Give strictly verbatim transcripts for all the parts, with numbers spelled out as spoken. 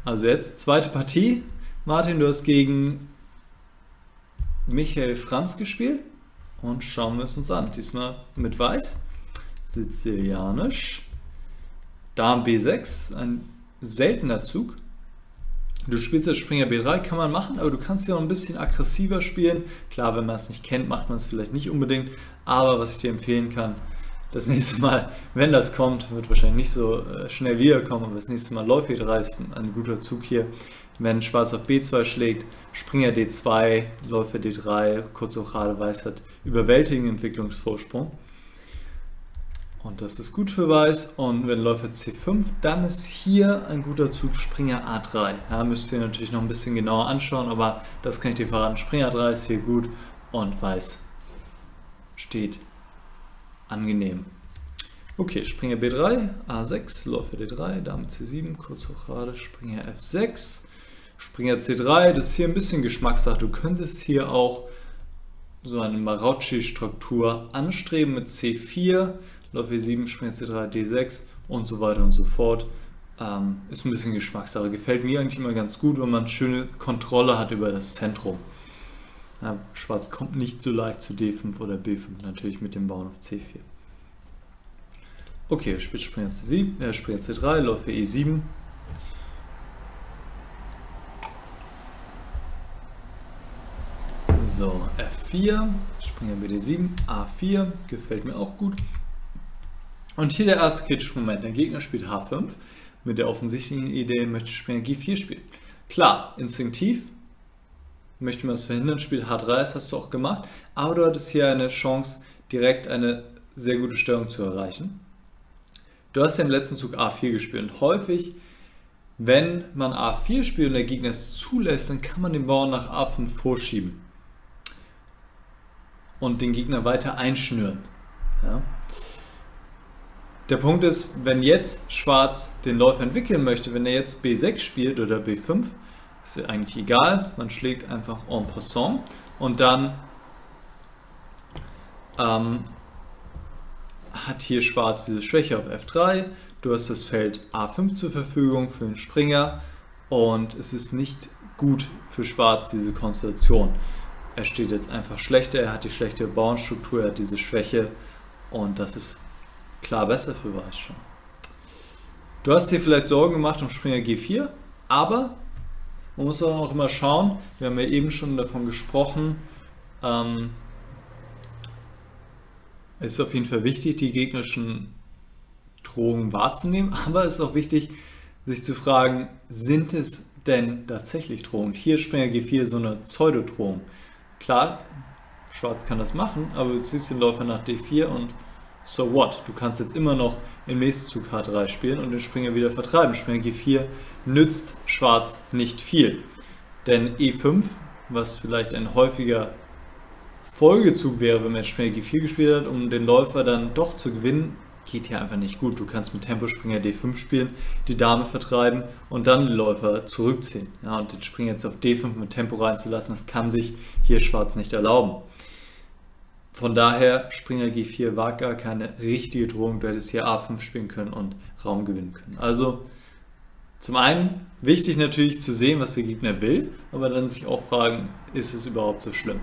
Also jetzt zweite Partie. Martin, du hast gegen Michael Franz gespielt und schauen wir es uns an. Diesmal mit Weiß, Sizilianisch, Dame B sechs, ein seltener Zug. Du spielst jetzt Springer B drei, kann man machen, aber du kannst ja noch ein bisschen aggressiver spielen. Klar, wenn man es nicht kennt, macht man es vielleicht nicht unbedingt, aber was ich dir empfehlen kann, das nächste Mal, wenn das kommt, wird wahrscheinlich nicht so schnell wiederkommen, aber das nächste Mal Läufer E drei ist ein guter Zug hier. Wenn Schwarz auf B zwei schlägt, Springer D zwei, Läufer D drei, kurz auch gerade Weiß hat überwältigenden Entwicklungsvorsprung. Und das ist gut für Weiß. Und wenn Läufer C fünf, dann ist hier ein guter Zug Springer A drei. Ja, müsst ihr natürlich noch ein bisschen genauer anschauen, aber das kann ich dir verraten. Springer A drei ist hier gut und Weiß steht angenehm. Okay, Springer B drei, A sechs, Läufer D drei, Dame C sieben, kurz hoch gerade, Springer F sechs, Springer C drei, das ist hier ein bisschen Geschmackssache. Du könntest hier auch so eine Marocci-Struktur anstreben mit C vier, Läufer E sieben, Springer C drei, D sechs und so weiter und so fort. Ähm, ist ein bisschen Geschmackssache. Gefällt mir eigentlich immer ganz gut, wenn man schöne Kontrolle hat über das Zentrum. Ja, Schwarz kommt nicht so leicht zu D fünf oder B fünf, natürlich mit dem Bauern auf C vier. Okay, spielt Springer C sieben, äh, Springer C drei, Läufer E sieben. So, F vier, Springer B D sieben, A vier, gefällt mir auch gut. Und hier der erste kritische Moment, der Gegner spielt H fünf, mit der offensichtlichen Idee, möchte Springer G vier spielen. Klar, instinktiv möchte man es verhindern, spielt H drei, das hast du auch gemacht, aber du hattest hier eine Chance, direkt eine sehr gute Stellung zu erreichen. Du hast ja im letzten Zug A vier gespielt und häufig, wenn man A vier spielt und der Gegner es zulässt, dann kann man den Bauern nach A fünf vorschieben und den Gegner weiter einschnüren. Ja. Der Punkt ist, wenn jetzt Schwarz den Läufer entwickeln möchte, wenn er jetzt B sechs spielt oder B fünf, ist ja eigentlich egal, man schlägt einfach en passant und dann ähm, hat hier Schwarz diese Schwäche auf F drei, du hast das Feld A fünf zur Verfügung für den Springer und es ist nicht gut für Schwarz, diese Konstellation. Er steht jetzt einfach schlechter, er hat die schlechte Bauernstruktur, er hat diese Schwäche und das ist klar besser für Weiß schon. Du hast dir vielleicht Sorgen gemacht um Springer G vier, aber man muss auch noch immer schauen, wir haben ja eben schon davon gesprochen, ähm, es ist auf jeden Fall wichtig, die gegnerischen Drohungen wahrzunehmen, aber es ist auch wichtig, sich zu fragen, sind es denn tatsächlich Drohungen? Hier Springer G vier so eine Pseudodrohung. Klar, Schwarz kann das machen, aber du ziehst den Läufer nach D vier und so what? Du kannst jetzt immer noch im nächsten Zug H drei spielen und den Springer wieder vertreiben. Springer G vier nützt Schwarz nicht viel. Denn E fünf, was vielleicht ein häufiger Folgezug wäre, wenn man jetzt Springer G vier gespielt hat, um den Läufer dann doch zu gewinnen, geht hier einfach nicht gut. Du kannst mit Tempo Springer D fünf spielen, die Dame vertreiben und dann den Läufer zurückziehen. Ja, und den Springer jetzt auf D fünf mit Tempo reinzulassen, das kann sich hier Schwarz nicht erlauben. Von daher, Springer G vier war gar keine richtige Drohung, du hättest hier A fünf spielen können und Raum gewinnen können. Also zum einen wichtig natürlich zu sehen, was der Gegner will, aber dann sich auch fragen, ist es überhaupt so schlimm?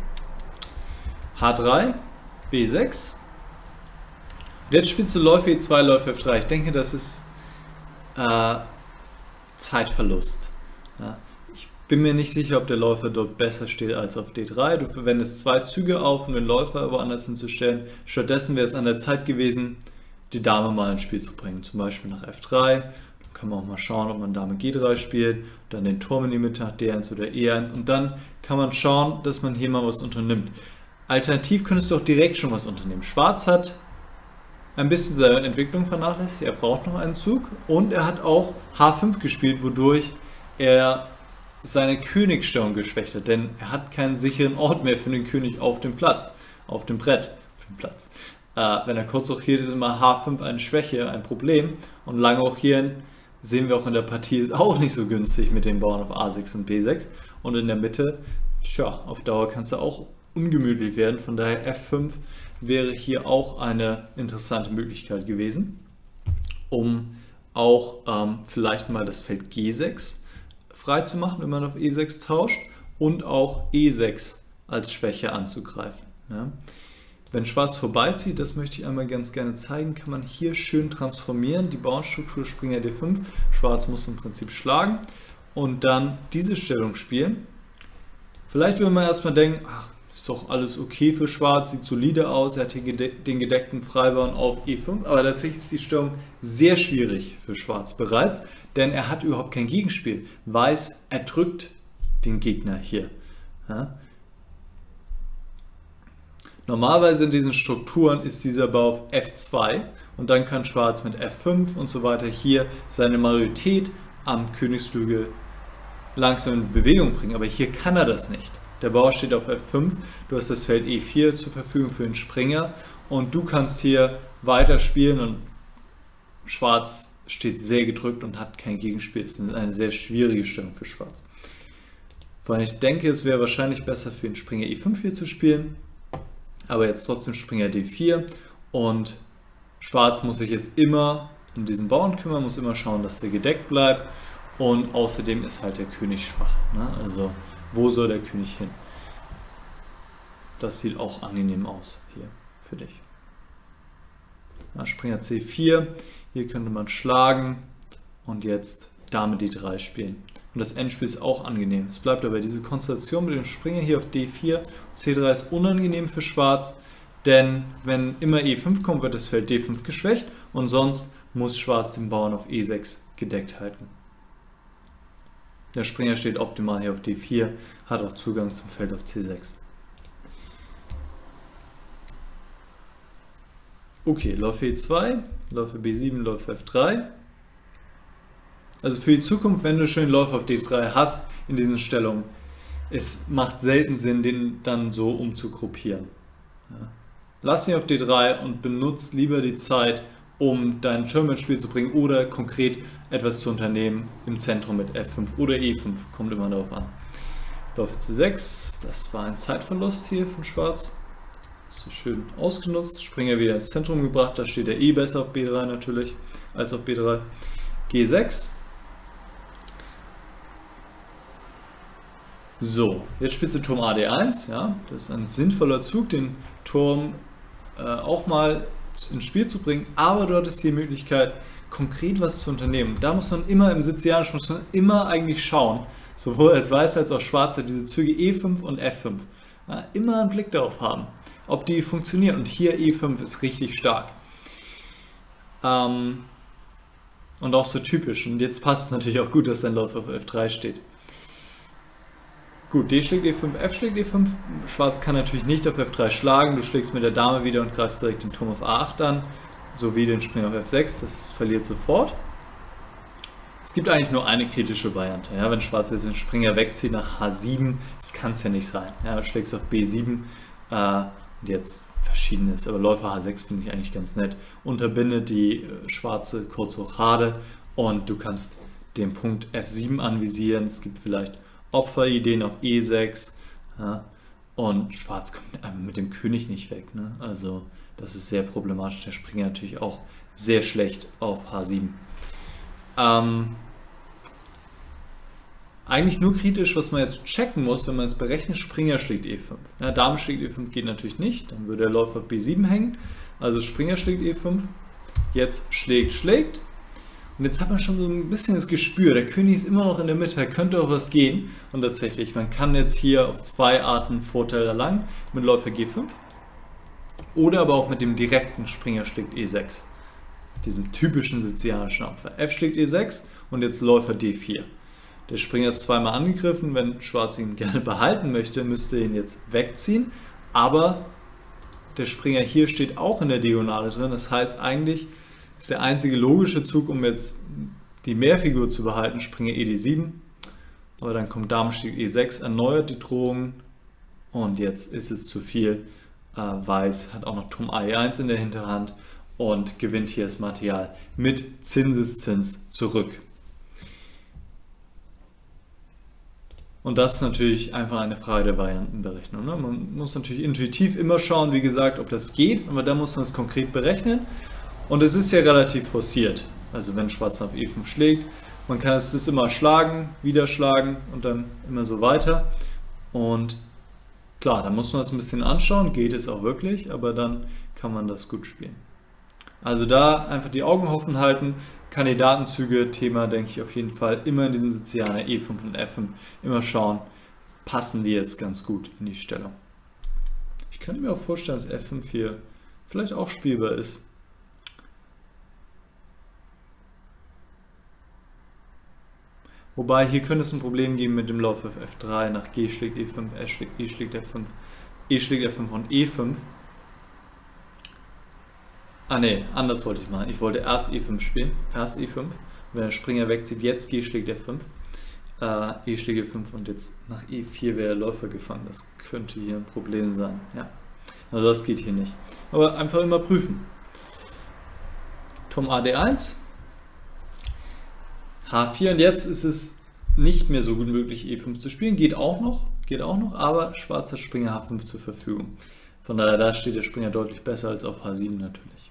H drei, B sechs. Und jetzt spielst du Läufer E zwei, Läufer F drei. Ich denke, das ist äh, Zeitverlust. Ja. Ich bin mir nicht sicher, ob der Läufer dort besser steht als auf D drei. Du verwendest zwei Züge auf, um den Läufer woanders hinzustellen. Stattdessen wäre es an der Zeit gewesen, die Dame mal ins Spiel zu bringen. Zum Beispiel nach F drei. Dann kann man auch mal schauen, ob man Dame G drei spielt. Dann den Turm in die Mitte nach D eins oder E eins. Und dann kann man schauen, dass man hier mal was unternimmt. Alternativ könntest du auch direkt schon was unternehmen. Schwarz hat ein bisschen seine Entwicklung vernachlässigt. Er braucht noch einen Zug. Und er hat auch H fünf gespielt, wodurch er seine Königsstellung geschwächt hat, denn er hat keinen sicheren Ort mehr für den König auf dem Platz, auf dem Brett, auf dem Platz. Äh, wenn er kurz hochiert, ist immer H fünf eine Schwäche, ein Problem und lange hochieren sehen wir auch in der Partie ist auch nicht so günstig mit den Bauern auf A sechs und B sechs und in der Mitte, tja, auf Dauer kannst du auch ungemütlich werden, von daher F fünf wäre hier auch eine interessante Möglichkeit gewesen, um auch ähm, vielleicht mal das Feld G sechs frei zu machen, wenn man auf E sechs tauscht, und auch E sechs als Schwäche anzugreifen. Ja. Wenn Schwarz vorbeizieht, das möchte ich einmal ganz gerne zeigen, kann man hier schön transformieren, die Bauernstruktur Springer D fünf. Schwarz muss im Prinzip schlagen und dann diese Stellung spielen. Vielleicht würde man erstmal denken, ach, ist doch alles okay für Schwarz, sieht solide aus, er hat hier den gedeckten Freibauern auf E fünf, aber tatsächlich ist die Stellung sehr schwierig für Schwarz bereits, denn er hat überhaupt kein Gegenspiel. Weiß erdrückt den Gegner hier. Ja. Normalerweise in diesen Strukturen ist dieser Bau auf F zwei und dann kann Schwarz mit F fünf und so weiter hier seine Majorität am Königsflügel langsam in Bewegung bringen, aber hier kann er das nicht. Der Bauer steht auf F fünf, du hast das Feld E vier zur Verfügung für den Springer und du kannst hier weiter spielen und Schwarz steht sehr gedrückt und hat kein Gegenspiel. Es ist eine sehr schwierige Stellung für Schwarz. Weil ich denke, es wäre wahrscheinlich besser für den Springer E fünf hier zu spielen, aber jetzt trotzdem Springer D vier und Schwarz muss sich jetzt immer um diesen Bauern kümmern, muss immer schauen, dass der gedeckt bleibt und außerdem ist halt der König schwach. Ne? Also wo soll der König hin? Das sieht auch angenehm aus hier für dich. Ja, Springer C vier, hier könnte man schlagen und jetzt Dame D drei spielen. Und das Endspiel ist auch angenehm. Es bleibt aber diese Konstellation mit dem Springer hier auf D vier, C drei ist unangenehm für Schwarz, denn wenn immer E fünf kommt, wird das Feld D fünf geschwächt und sonst muss Schwarz den Bauern auf E sechs gedeckt halten. Der Springer steht optimal hier auf D vier, hat auch Zugang zum Feld auf C sechs. Okay, Läufer E zwei, Läufer B sieben, Läufer F drei. Also für die Zukunft, wenn du schon Läufer auf D drei hast in diesen Stellungen, es macht selten Sinn, den dann so umzugruppieren. Ja. Lass ihn auf D drei und benutzt lieber die Zeit, um deinen Turm ins Spiel zu bringen oder konkret etwas zu unternehmen im Zentrum mit F fünf oder E fünf, kommt immer darauf an. Läufer C sechs, das war ein Zeitverlust hier von Schwarz. Das ist schön ausgenutzt, Springer wieder ins Zentrum gebracht, da steht er eh besser auf B drei natürlich als auf B drei. G sechs. So, jetzt spielst du Turm A D eins, ja, das ist ein sinnvoller Zug, den Turm äh, auch mal ins Spiel zu bringen, aber du hattest die Möglichkeit, konkret was zu unternehmen. Da muss man immer im Sizilianischen muss man immer eigentlich schauen, sowohl als Weißer als auch Schwarzer, diese Züge E fünf und F fünf. Ja, immer einen Blick darauf haben, ob die funktionieren. Und hier E fünf ist richtig stark. Ähm, und auch so typisch. Und jetzt passt es natürlich auch gut, dass dein Läufer auf F drei steht. Gut, D schlägt E fünf, F schlägt E fünf. Schwarz kann natürlich nicht auf F drei schlagen. Du schlägst mit der Dame wieder und greifst direkt den Turm auf A acht an. Sowie den Springer auf F sechs. Das verliert sofort. Es gibt eigentlich nur eine kritische Variante. Ja, wenn Schwarz jetzt den Springer wegzieht nach H sieben, das kann es ja nicht sein. Ja, du schlägst auf B sieben äh, und jetzt verschiedenes. Aber Läufer H sechs finde ich eigentlich ganz nett. Unterbindet die äh, schwarze Kurzhochade und du kannst den Punkt F sieben anvisieren. Es gibt vielleicht Opferideen auf E sechs, ja, und Schwarz kommt mit dem König nicht weg. Ne? Also das ist sehr problematisch. Der Springer natürlich auch sehr schlecht auf H sieben. Ähm, eigentlich nur kritisch, was man jetzt checken muss, wenn man es berechnet, Springer schlägt E fünf. Ja, Dame schlägt E fünf geht natürlich nicht, dann würde der Läufer auf B sieben hängen. Also Springer schlägt E fünf, jetzt schlägt, schlägt. Und jetzt hat man schon so ein bisschen das Gespür, der König ist immer noch in der Mitte, da könnte auch was gehen. Und tatsächlich, man kann jetzt hier auf zwei Arten Vorteil erlangen, mit Läufer G fünf oder aber auch mit dem direkten Springer schlägt E sechs. Diesem typischen sizilianischen Opfer. F schlägt E sechs und jetzt Läufer D vier. Der Springer ist zweimal angegriffen, wenn Schwarz ihn gerne behalten möchte, müsste er ihn jetzt wegziehen. Aber der Springer hier steht auch in der Diagonale drin, das heißt eigentlich ist der einzige logische Zug, um jetzt die Mehrfigur zu behalten, Springer E D sieben. Aber dann kommt Dame schlägt E sechs, erneuert die Drohung und jetzt ist es zu viel. Äh, Weiß hat auch noch Turm A E eins in der Hinterhand und gewinnt hier das Material mit Zinseszins zurück. Und das ist natürlich einfach eine Frage der Variantenberechnung. Ne? Man muss natürlich intuitiv immer schauen, wie gesagt, ob das geht, aber da muss man es konkret berechnen. Und es ist ja relativ forciert. Also wenn Schwarz auf E fünf schlägt, Man kann es das immer schlagen, wieder schlagen und dann immer so weiter. Und klar, da muss man es ein bisschen anschauen, geht es auch wirklich, aber dann kann man das gut spielen. Also da einfach die Augen offen halten. Kandidatenzüge, Thema denke ich auf jeden Fall. Immer in diesem Sizilianer E fünf und F fünf immer schauen, passen die jetzt ganz gut in die Stellung. Ich könnte mir auch vorstellen, dass F fünf hier vielleicht auch spielbar ist. Wobei hier könnte es ein Problem geben mit dem Lauf auf F drei, nach G schlägt E fünf, E schlägt, E schlägt F fünf, E schlägt F fünf und E fünf. Ah ne, anders wollte ich machen. Ich wollte erst E fünf spielen, erst E fünf. Wenn der Springer wegzieht, jetzt G schlägt F fünf, äh, E schlägt F fünf und jetzt nach E vier wäre der Läufer gefangen. Das könnte hier ein Problem sein. Ja. Also das geht hier nicht. Aber einfach immer prüfen. Turm A D eins. H vier und jetzt ist es nicht mehr so gut möglich, E fünf zu spielen. Geht auch noch, geht auch noch, aber schwarzer Springer H fünf zur Verfügung. Von daher, da steht der Springer deutlich besser als auf H sieben natürlich.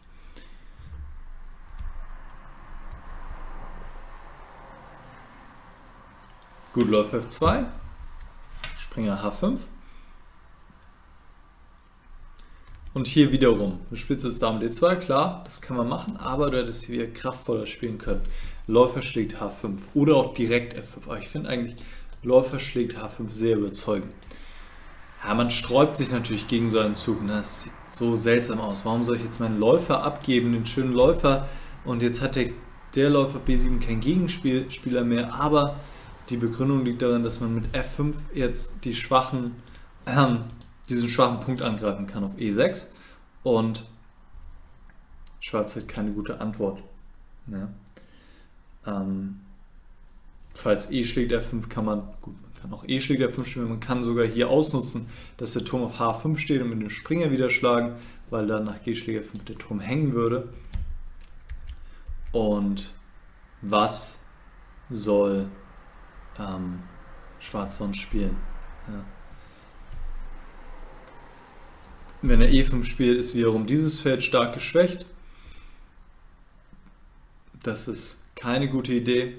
Gut, Läufer F zwei, Springer H fünf. Und hier wiederum, du spielst jetzt Dame D zwei, klar, das kann man machen, aber du hättest hier kraftvoller spielen können. Läufer schlägt H fünf oder auch direkt F fünf. Aber ich finde eigentlich, Läufer schlägt H fünf sehr überzeugend. Ja, man sträubt sich natürlich gegen so einen Zug. Ne? Das sieht so seltsam aus. Warum soll ich jetzt meinen Läufer abgeben, den schönen Läufer? Und jetzt hat der, der Läufer B sieben keinen Gegenspieler mehr. Aber die Begründung liegt darin, dass man mit F fünf jetzt die schwachen, äh, diesen schwachen Punkt angreifen kann auf E sechs. Und Schwarz hat keine gute Antwort. Ja. Ähm, falls E schlägt F fünf kann man, gut, man kann auch E schlägt F fünf spielen, man kann sogar hier ausnutzen, dass der Turm auf H fünf steht und mit dem Springer wieder schlagen, weil dann nach G schlägt F fünf der Turm hängen würde. Und was soll ähm, Schwarz sonst spielen? Ja. Wenn er E fünf spielt, ist wiederum dieses Feld stark geschwächt. Das ist keine gute Idee.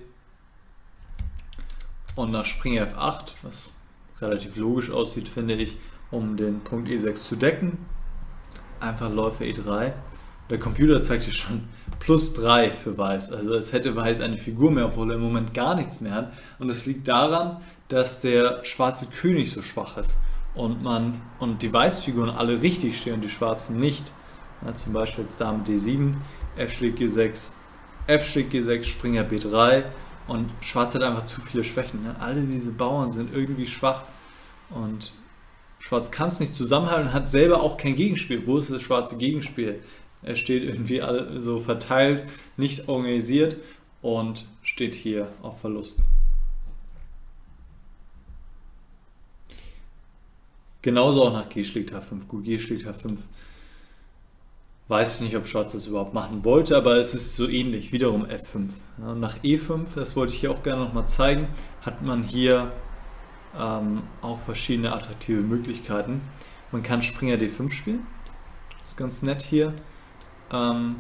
Und nach Springer F acht, was relativ logisch aussieht, finde ich, um den Punkt E sechs zu decken, einfach Läufer E drei. Der Computer zeigt hier schon plus drei für Weiß. Also als hätte Weiß eine Figur mehr, obwohl er im Moment gar nichts mehr hat. Und es liegt daran, dass der schwarze König so schwach ist. Und, man, und die Weißfiguren alle richtig stehen und die schwarzen nicht. Ja, zum Beispiel jetzt Dame D sieben, F schlägt G sechs, F schlägt G sechs, Springer B drei und Schwarz hat einfach zu viele Schwächen. Ne? Alle diese Bauern sind irgendwie schwach und Schwarz kann es nicht zusammenhalten und hat selber auch kein Gegenspiel. Wo ist das schwarze Gegenspiel? Er steht irgendwie alle so verteilt, nicht organisiert und steht hier auf Verlust. Genauso auch nach G schlägt H fünf. Gut, G schlägt H fünf. Weiß nicht, ob Schwarz das überhaupt machen wollte, aber es ist so ähnlich. Wiederum F fünf. Ja, nach E fünf, das wollte ich hier auch gerne nochmal zeigen, hat man hier ähm, auch verschiedene attraktive Möglichkeiten. Man kann Springer D fünf spielen. Das ist ganz nett hier. Ähm,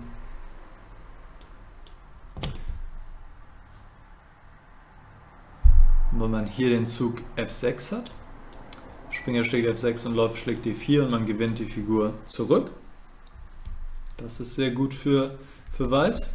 weil man hier den Zug F sechs hat. Springer schlägt F sechs und Läufer schlägt D vier und man gewinnt die Figur zurück. Das ist sehr gut für, für Weiß.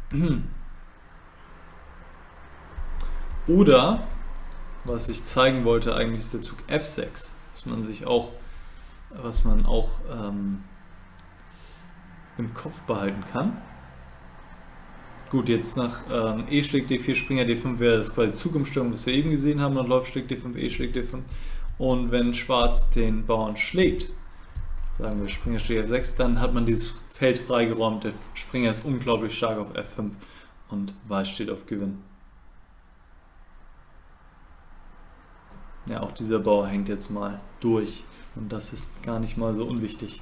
Oder, was ich zeigen wollte, eigentlich ist der Zug F sechs, was man sich auch, was man auch ähm, im Kopf behalten kann. Gut, jetzt nach ähm, E schlägt D vier, Springer D fünf wäre das quasi Zugumstellung, das wir eben gesehen haben, und Läufer schlägt D fünf, E schlägt D fünf. Und wenn Schwarz den Bauern schlägt, sagen wir Springer schlägt F sechs, dann hat man dieses Feld freigeräumt. Der Springer ist unglaublich stark auf F fünf und Weiß steht auf Gewinn. Ja, auch dieser Bauer hängt jetzt mal durch und das ist gar nicht mal so unwichtig.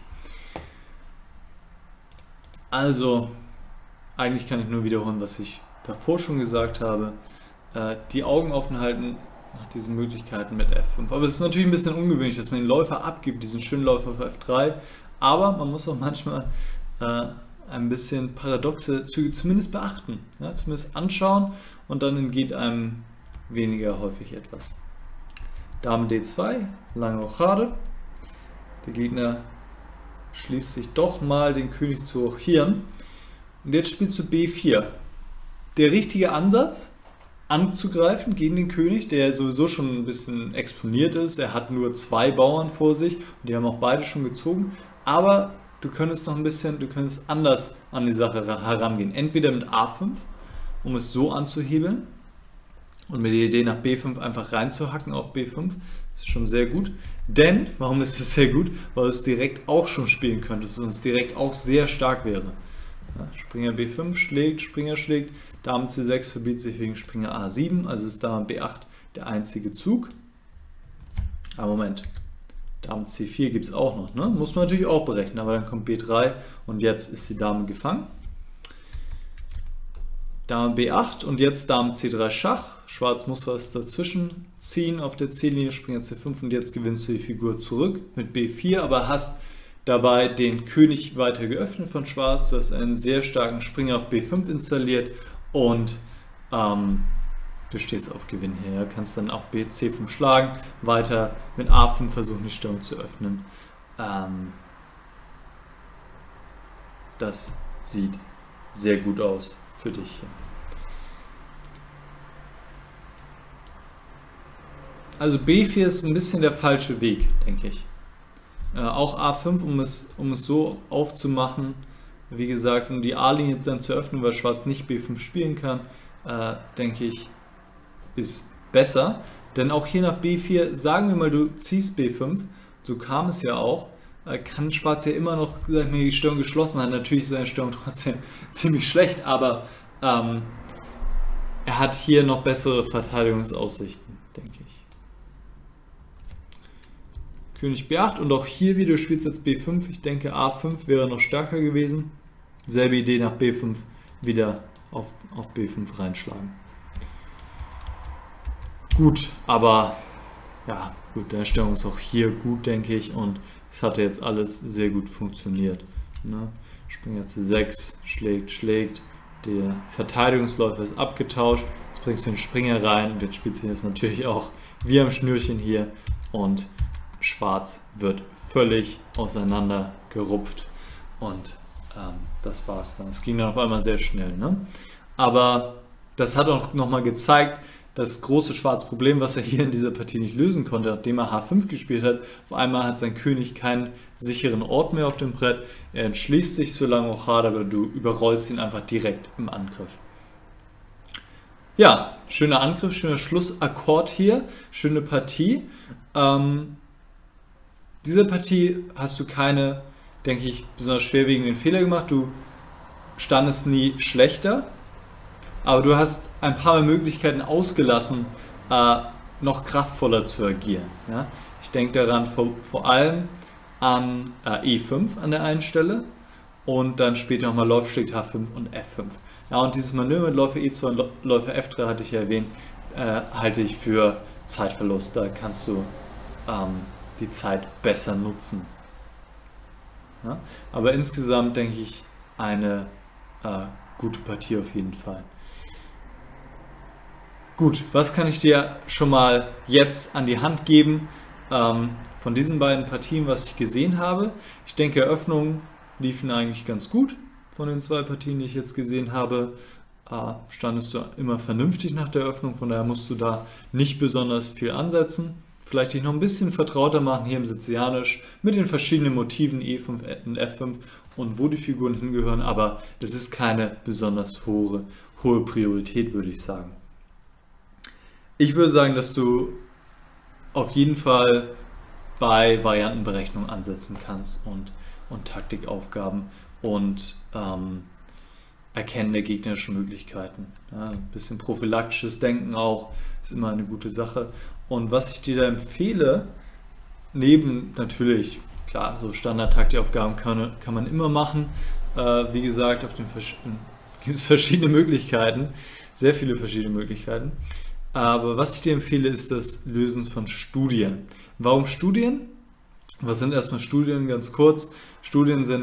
Also, eigentlich kann ich nur wiederholen, was ich davor schon gesagt habe. Äh, die Augen offen halten nach diesen Möglichkeiten mit F fünf. Aber es ist natürlich ein bisschen ungewöhnlich, dass man den Läufer abgibt, diesen schönen Läufer auf F drei. Aber man muss auch manchmal äh, ein bisschen paradoxe Züge zumindest beachten, ja, zumindest anschauen und dann entgeht einem weniger häufig etwas. Dame D zwei, lange Rochade. Der Gegner schließt sich doch mal, den König zu hochieren. Und jetzt spielst du B vier. Der richtige Ansatz, anzugreifen gegen den König, der sowieso schon ein bisschen exponiert ist. Er hat nur zwei Bauern vor sich und die haben auch beide schon gezogen. Aber du könntest noch ein bisschen, du könntest anders an die Sache herangehen. Entweder mit A fünf, um es so anzuhebeln und mit der Idee nach B fünf einfach reinzuhacken auf B fünf. Das ist schon sehr gut. Denn, warum ist es sehr gut? Weil du es direkt auch schon spielen könntest und es direkt auch sehr stark wäre. Ja, Springer B fünf schlägt, Springer schlägt, Dame C sechs verbietet sich wegen Springer A sieben, also ist Dame B acht der einzige Zug. Aber Moment, Dame C vier gibt es auch noch, ne? Muss man natürlich auch berechnen, aber dann kommt B drei und jetzt ist die Dame gefangen. Dame B acht und jetzt Dame C drei Schach, Schwarz muss was dazwischen ziehen auf der C-Linie, Springer C fünf und jetzt gewinnst du die Figur zurück mit B vier, aber hast dabei den König weiter geöffnet von Schwarz, du hast einen sehr starken Springer auf B fünf installiert und ähm, du stehst auf Gewinn her, kannst dann auf B C fünf schlagen, weiter mit A fünf versuchen die Stellung zu öffnen. Ähm, das sieht sehr gut aus für dich hier. Also B vier ist ein bisschen der falsche Weg, denke ich. Äh, auch A fünf, um es, um es so aufzumachen, wie gesagt, um die A-Linie dann zu öffnen, weil Schwarz nicht B fünf spielen kann, äh, denke ich, ist besser. Denn auch hier nach B vier, sagen wir mal, du ziehst B fünf, so kam es ja auch, äh, kann Schwarz ja immer noch, sag ich mal, die Stellung geschlossen haben. Natürlich ist seine Stellung trotzdem ziemlich schlecht, aber ähm, er hat hier noch bessere Verteidigungsaussichten, denke ich. König B acht und auch hier wieder, du spielst jetzt B fünf, ich denke A fünf wäre noch stärker gewesen. Selbe Idee nach B fünf, wieder auf, auf B fünf reinschlagen. Gut, aber ja, gut, deine Stellung ist auch hier gut, denke ich, und es hatte jetzt alles sehr gut funktioniert. Ne? Springer C sechs, schlägt, schlägt, der Verteidigungsläufer ist abgetauscht, jetzt bringst du den Springer rein und jetzt spielst du jetzt natürlich auch wie am Schnürchen hier und Schwarz wird völlig auseinander gerupft und ähm, das war's dann. Es ging dann auf einmal sehr schnell. Ne? Aber das hat auch nochmal gezeigt, das große schwarze Problem, was er hier in dieser Partie nicht lösen konnte, nachdem er H fünf gespielt hat. Auf einmal hat sein König keinen sicheren Ort mehr auf dem Brett. Er entschließt sich zur langen Rochade, aber du überrollst ihn einfach direkt im Angriff. Ja, schöner Angriff, schöner Schlussakkord hier, schöne Partie. Ähm, Diese Partie hast du keine, denke ich, besonders schwerwiegenden Fehler gemacht. Du standest nie schlechter, aber du hast ein paar Möglichkeiten ausgelassen, äh, noch kraftvoller zu agieren. Ja? Ich denke daran vor, vor allem an äh, E fünf an der einen Stelle und dann später nochmal Läufer schlägt H fünf und F fünf. Ja, und dieses Manöver mit Läufer E zwei und Läufer F drei, hatte ich ja erwähnt, äh, halte ich für Zeitverlust. Da kannst du ähm, die Zeit besser nutzen. Ja? Aber insgesamt denke ich eine äh, gute Partie auf jeden Fall. Gut, was kann ich dir schon mal jetzt an die Hand geben ähm, von diesen beiden Partien, was ich gesehen habe? Ich denke, Eröffnungen liefen eigentlich ganz gut. Von den zwei Partien, die ich jetzt gesehen habe, äh, standest du immer vernünftig nach der Eröffnung, von daher musst du da nicht besonders viel ansetzen. Vielleicht dich noch ein bisschen vertrauter machen hier im Sizilianisch mit den verschiedenen Motiven E fünf und F fünf und wo die Figuren hingehören, aber das ist keine besonders hohe, hohe Priorität, würde ich sagen. Ich würde sagen, dass du auf jeden Fall bei Variantenberechnung ansetzen kannst und, und Taktikaufgaben und ähm, Erkennen der gegnerischen Möglichkeiten. Ja, ein bisschen prophylaktisches Denken auch ist immer eine gute Sache. Und was ich dir da empfehle, neben natürlich, klar, so Standard-Taktikaufgaben kann, kann man immer machen. Äh, wie gesagt, auf den gibt es verschiedene Möglichkeiten, sehr viele verschiedene Möglichkeiten. Aber was ich dir empfehle, ist das Lösen von Studien. Warum Studien? Was sind erstmal Studien? Ganz kurz. Studien sind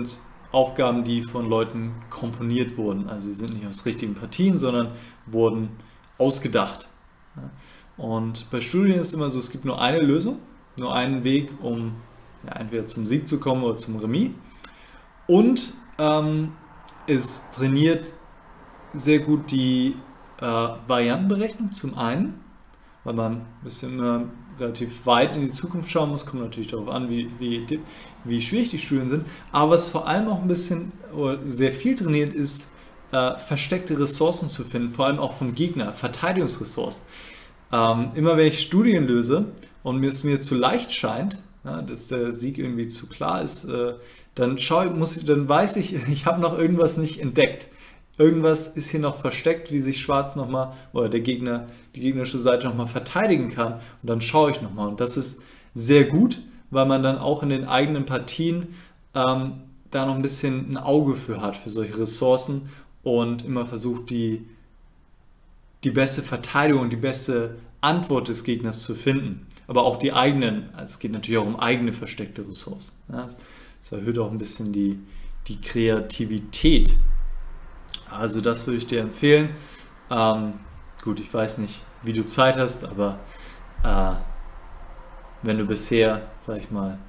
Aufgaben, die von Leuten komponiert wurden. Also sie sind nicht aus richtigen Partien, sondern wurden ausgedacht. Und bei Studien ist es immer so, es gibt nur eine Lösung, nur einen Weg, um ja, entweder zum Sieg zu kommen oder zum Remis. Und ähm, es trainiert sehr gut die äh, Variantenberechnung zum einen, weil man ein bisschen äh, relativ weit in die Zukunft schauen muss, kommt natürlich darauf an, wie, wie, wie schwierig die Studien sind. Aber was vor allem auch ein bisschen oder sehr viel trainiert ist, äh, versteckte Ressourcen zu finden, vor allem auch vom Gegner, Verteidigungsressourcen. Ähm, immer wenn ich Studien löse und mir es mir zu leicht scheint, ja, dass der Sieg irgendwie zu klar ist, äh, dann, schaue, muss ich, dann weiß ich, ich habe noch irgendwas nicht entdeckt. Irgendwas ist hier noch versteckt, wie sich Schwarz nochmal oder der Gegner, die gegnerische Seite nochmal verteidigen kann. Und dann schaue ich nochmal. Und das ist sehr gut, weil man dann auch in den eigenen Partien ähm, da noch ein bisschen ein Auge für hat, für solche Ressourcen und immer versucht, die, die beste Verteidigung, die beste Antwort des Gegners zu finden. Aber auch die eigenen, also es geht natürlich auch um eigene versteckte Ressourcen. Ja, das, das erhöht auch ein bisschen die, die Kreativität. Also das würde ich dir empfehlen. Ähm, gut, ich weiß nicht, wie du Zeit hast, aber äh, wenn du bisher, sag ich mal,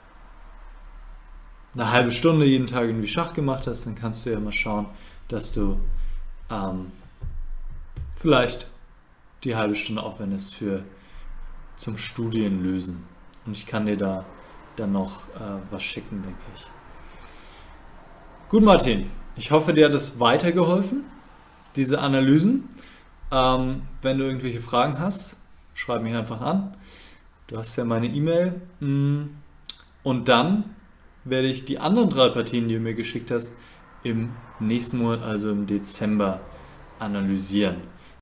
eine halbe Stunde jeden Tag irgendwie Schach gemacht hast, dann kannst du ja mal schauen, dass du ähm, vielleicht die halbe Stunde aufwendest für zum Studienlösen. Und ich kann dir da dann noch äh, was schicken, denke ich. Gut, Martin. Ich hoffe, dir hat es weitergeholfen, diese Analysen. Ähm, wenn du irgendwelche Fragen hast, schreib mich einfach an. Du hast ja meine E-Mail. Und dann werde ich die anderen drei Partien, die du mir geschickt hast, im nächsten Monat, also im Dezember, analysieren.